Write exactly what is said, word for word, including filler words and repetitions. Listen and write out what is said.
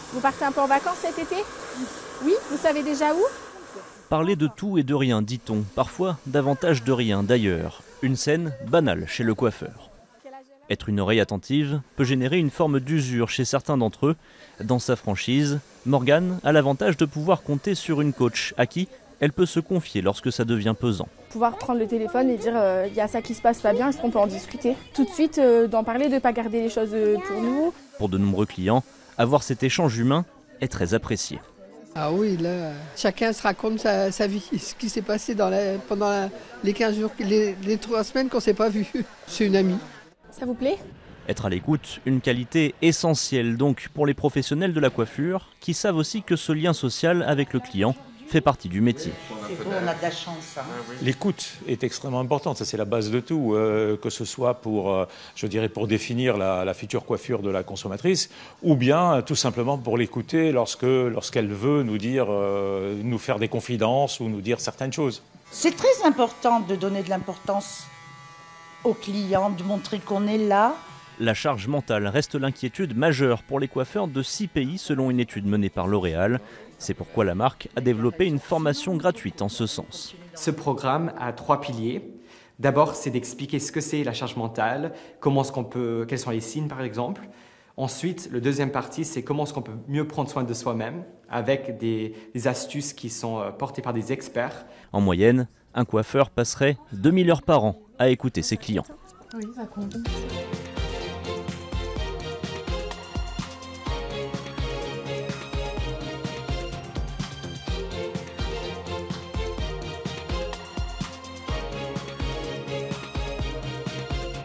Vous partez un peu en vacances cet été? Oui, vous savez déjà où? Parler de tout et de rien, dit-on, parfois davantage de rien d'ailleurs. Une scène banale chez le coiffeur. Être une oreille attentive peut générer une forme d'usure chez certains d'entre eux. Dans sa franchise, Morgane a l'avantage de pouvoir compter sur une coach à qui elle peut se confier lorsque ça devient pesant. Pouvoir prendre le téléphone et dire il euh, y a ça qui se passe pas bien, est-ce qu'on peut en discuter? Tout de suite euh, d'en parler, de ne pas garder les choses euh, pour nous. Pour de nombreux clients, avoir cet échange humain est très apprécié. Ah oui, là, chacun se raconte sa, sa vie, ce qui s'est passé dans la, pendant la, les quinze jours, les, les trois semaines qu'on ne s'est pas vu. C'est une amie. Ça vous plaît? Être à l'écoute, une qualité essentielle donc pour les professionnels de la coiffure qui savent aussi que ce lien social avec le client fait partie du métier. C'est beau, on a de la chance. Hein. L'écoute est extrêmement importante, ça c'est la base de tout, euh, que ce soit pour, euh, je dirais, pour définir la, la future coiffure de la consommatrice, ou bien euh, tout simplement pour l'écouter lorsque, lorsqu'elle veut nous dire, euh, nous faire des confidences ou nous dire certaines choses. C'est très important de donner de l'importance aux clients, de montrer qu'on est là. La charge mentale reste l'inquiétude majeure pour les coiffeurs de six pays selon une étude menée par L'Oréal. C'est pourquoi la marque a développé une formation gratuite en ce sens. Ce programme a trois piliers. D'abord, c'est d'expliquer ce que c'est la charge mentale, comment est-ce qu'on peut, quels sont les signes par exemple. Ensuite, le deuxième partie, c'est comment est-ce qu'on peut mieux prendre soin de soi-même avec des, des astuces qui sont portées par des experts. En moyenne, un coiffeur passerait deux mille heures par an à écouter ses clients. Oui, ça compte.